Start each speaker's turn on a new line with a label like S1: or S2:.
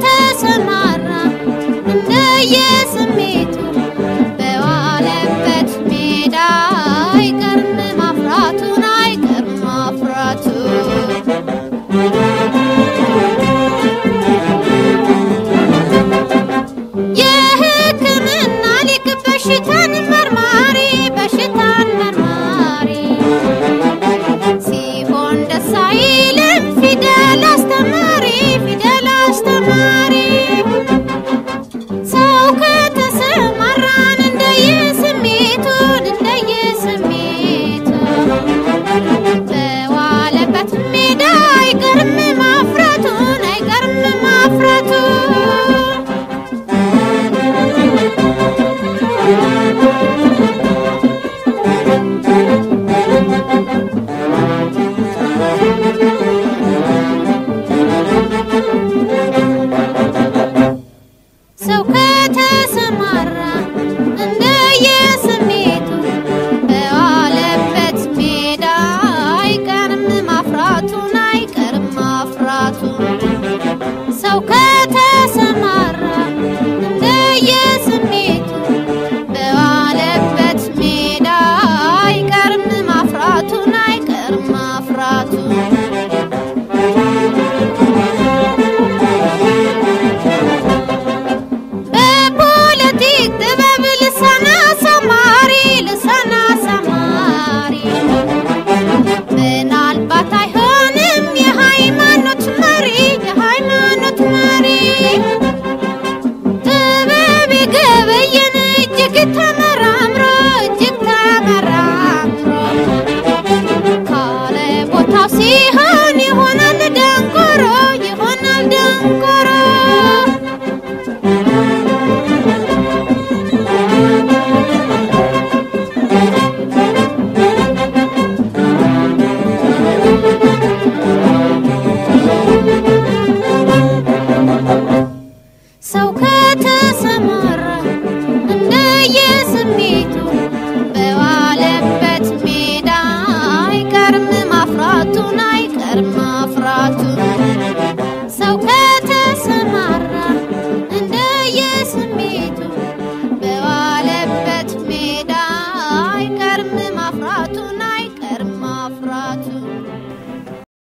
S1: ከተሰማራ እንደየስሜቱ በዋለበት ሜዳ አይቀርም ማፍራቱን አይቀርም ማፍራቱ የሕክምና ሊቅ በሽታን መርማሪ በሽታን መርማሪ ሲሆን ደስ አይልም ፊደል አስተማሪ ፊደል አስተማሪ ሰው ከተሰማራን እንደየስሜቱን በዋለበት ሜዳ አይቀርም ማፍራቱን አይቀርም ማፍራቱ ሰው ከተሰማራ እንደየስሜቱ በዋለበት ሜዳ አይቀርም ማፍራቱን አይቀርም ማፍራቱ ሰው ከተሰማራ እንደየስሜቱ በዋለበት ሜዳ አይቀርም ማፍራቱን አይቀርም ማፍራቱ ሲሆን ይሆናል ደንቆሮ ይሆናል ደንቆሮ ሰው ከተሰማራ እንደየስሜቱ በዋለበት ሜዳ አይቀርም ማፍራቱን አይቀርም ማፍራቱ ሰው ከተሰማራ እንደየስሜቱ